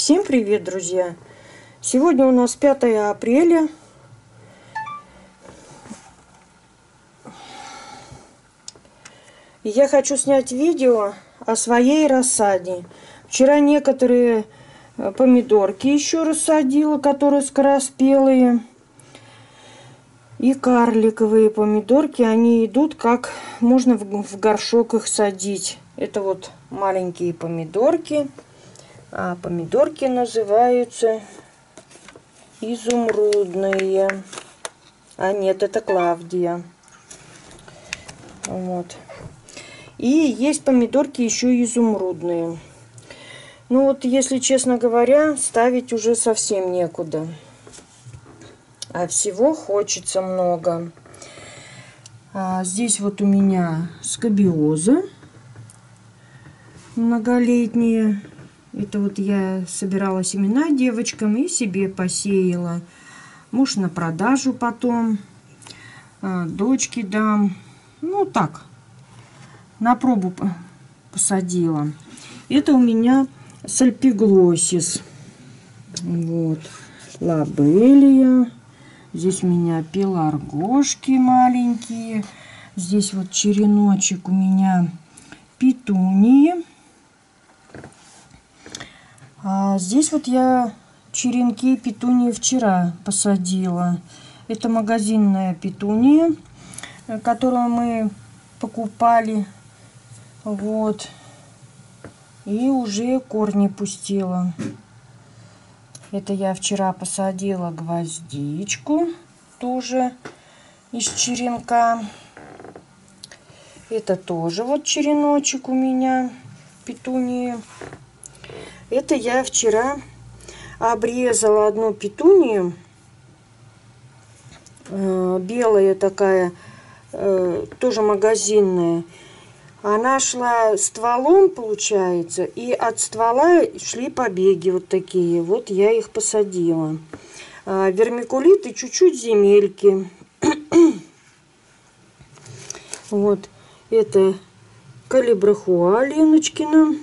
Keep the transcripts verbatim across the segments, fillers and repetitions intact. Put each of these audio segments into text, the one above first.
Всем привет, друзья! Сегодня у нас пятое апреля. И я хочу снять видео о своей рассаде. Вчера некоторые помидорки еще рассадила, которые скороспелые. И карликовые помидорки, они идут, как можно в горшок их садить. Это вот маленькие помидорки. А помидорки называются изумрудные. А нет, это Клавдия. Вот. И есть помидорки еще изумрудные. Ну вот, если честно говоря, ставить уже совсем некуда. А всего хочется много. А здесь вот у меня скабиоза многолетние. Это вот я собирала семена девочкам и себе посеяла. Муж на продажу потом. А, дочке дам. Ну так, на пробу посадила. Это у меня сальпиглосис. Вот. Лобелия. Здесь у меня пеларгошки маленькие. Здесь вот череночек у меня петунии. А здесь вот я черенки петунии вчера посадила. Это магазинная петуния, которую мы покупали. Вот. И уже корни пустила. Это я вчера посадила гвоздичку. Тоже из черенка. Это тоже вот череночек у меня петунии. Это я вчера обрезала одну петунию. Э, белая такая, э, тоже магазинная. Она шла стволом, получается, и от ствола шли побеги вот такие. Вот я их посадила. А, вермикулит и чуть-чуть земельки. Вот. Это калибрахуа Леночкина.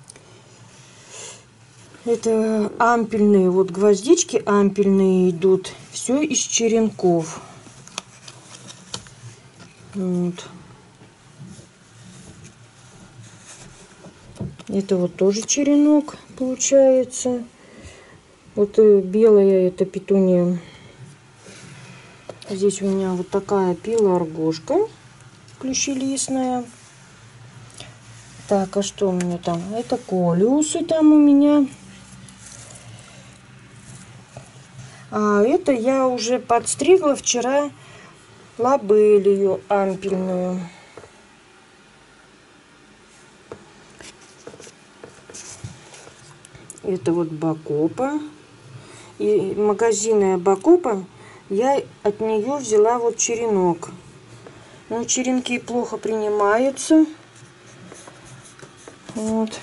Это ампельные, вот гвоздички ампельные идут. Все из черенков. Вот. Это вот тоже черенок получается. Вот белая это петуния. Здесь у меня вот такая пеларгошка плющелистная. Так, а что у меня там? Это колиусы там у меня. А это я уже подстригла вчера лобелию ампельную. Это вот бакопа. И магазинная бакопа, я от нее взяла вот черенок. Но черенки плохо принимаются. Вот.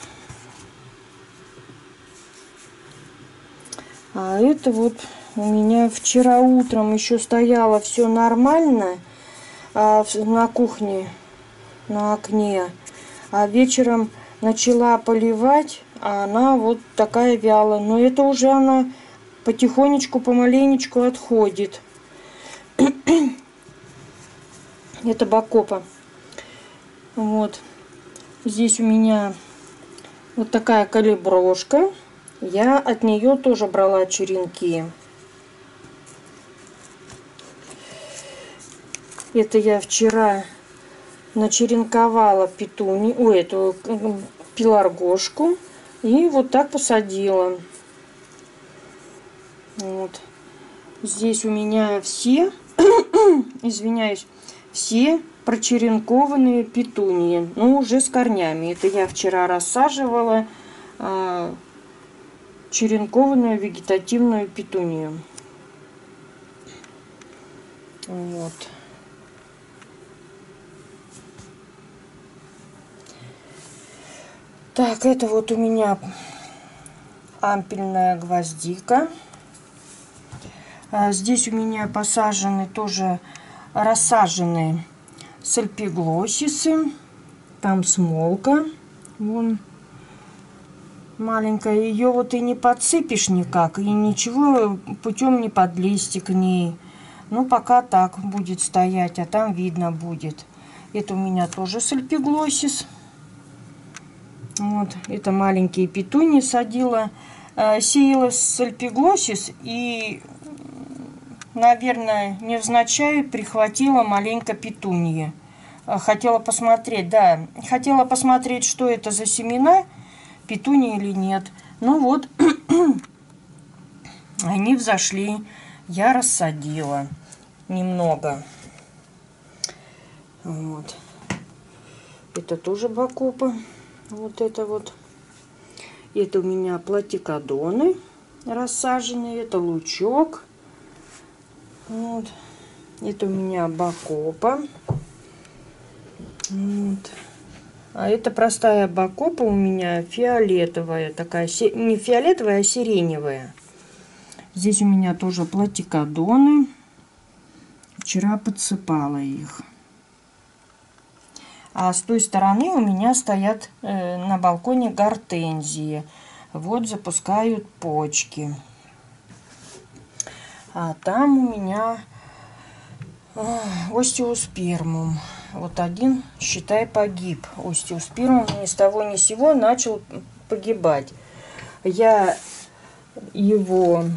А это вот у меня вчера утром еще стояло все нормально а, на кухне, на окне. А вечером начала поливать, а она вот такая вялая. Но это уже она потихонечку, помаленечку отходит. Это бакопа. Вот. Здесь у меня вот такая калиброшка. Я от нее тоже брала черенки. Это я вчера начеренковала петунию, ой, эту пеларгошку. И вот так посадила. Вот. Здесь у меня все, извиняюсь, все прочеренкованные петунии, но уже с корнями. Это я вчера рассаживала а, черенкованную вегетативную петунию. Вот. Так, это вот у меня ампельная гвоздика. А здесь у меня посажены тоже рассаженные сальпиглосисы. Там смолка. Вон. маленькая. Ее вот и не подсыпешь никак, и ничего путем не подлезть к ней. Ну, пока так будет стоять, а там видно будет. Это у меня тоже сальпиглоссис. Вот, это маленькие петунии садила. Э, сеяла сальпиглоссис и, наверное, невзначай прихватила маленько петуньи. Хотела посмотреть, да, хотела посмотреть, что это за семена, петунии или нет. Ну вот, они взошли, я рассадила немного. Вот. Это тоже бакопа. Вот это вот. Это у меня платикодоны рассаженные. Это лучок. Вот. Это у меня бакопа. Вот. А это простая бакопа у меня фиолетовая. Такая, не фиолетовая, а сиреневая. Здесь у меня тоже платикодоны. Вчера подсыпала их. А с той стороны у меня стоят э, на балконе гортензии. Вот запускают почки. А там у меня э, остеоспермум. Вот один, считай, погиб. Остеоспермум ни с того ни с сего начал погибать. Я его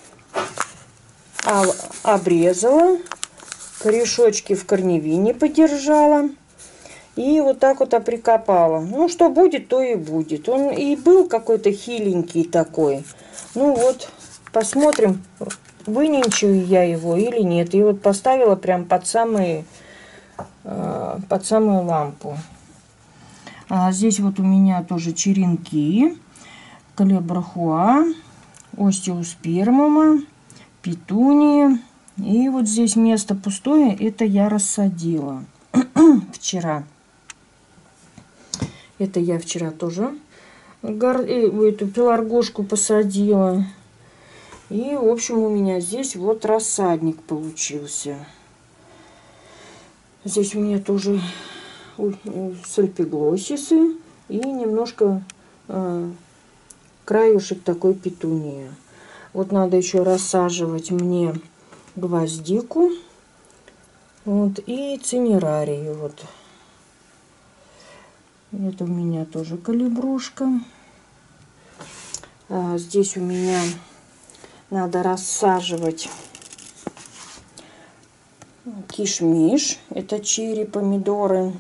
обрезала, корешочки в корневине подержала. И вот так вот оприкопала. Ну, что будет, то и будет. Он и был какой-то хиленький такой. Ну вот, посмотрим, выненчаю я его или нет. И вот поставила прям под, самые, под самую лампу. А здесь вот у меня тоже черенки. Калебрахуа, остеоспермума, петунии. И вот здесь место пустое. Это я рассадила вчера. Это я вчера тоже гор... эту пеларгошку посадила. И, в общем, у меня здесь вот рассадник получился. Здесь у меня тоже сальпиглоссисы и немножко э, краюшек такой петунии. Вот надо еще рассаживать мне гвоздику. Вот, и цинерарию. Вот. Это у меня тоже калибрушка. А здесь у меня надо рассаживать кишмиш. Это черри, помидоры.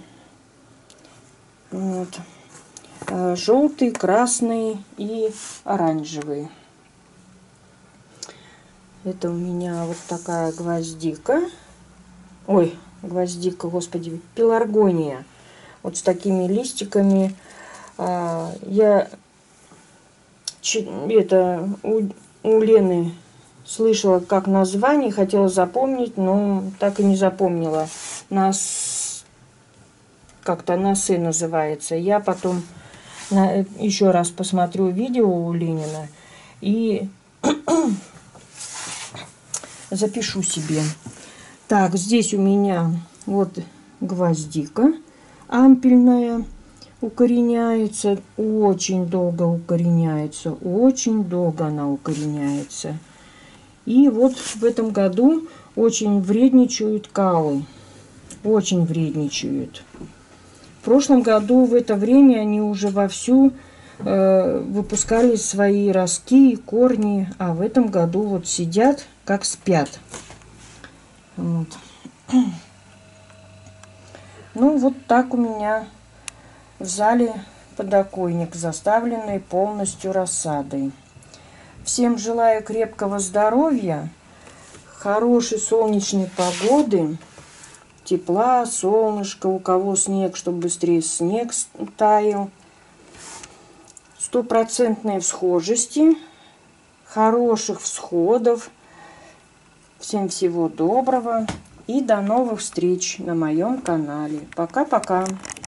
Вот. А желтый, красный и оранжевый. Это у меня вот такая гвоздика. Ой, гвоздика, господи, пеларгония. Вот с такими листиками. А, я это у, у Лены слышала как название, хотела запомнить, но так и не запомнила. Нас как-то носы называется. Я потом на, еще раз посмотрю видео у Ленина и запишу себе. Так, здесь у меня вот гвоздика ампельная, укореняется, очень долго укореняется, очень долго она укореняется. И вот в этом году очень вредничают калы, очень вредничают. В прошлом году в это время они уже вовсю э, выпускали свои ростки и корни, а в этом году вот сидят, как спят. Вот. Ну, вот так у меня в зале подоконник, заставленный полностью рассадой. Всем желаю крепкого здоровья, хорошей солнечной погоды, тепла, солнышка, у кого снег, чтобы быстрее снег таял, стопроцентной всхожести, хороших всходов. Всем всего доброго и до новых встреч на моем канале. Пока-пока.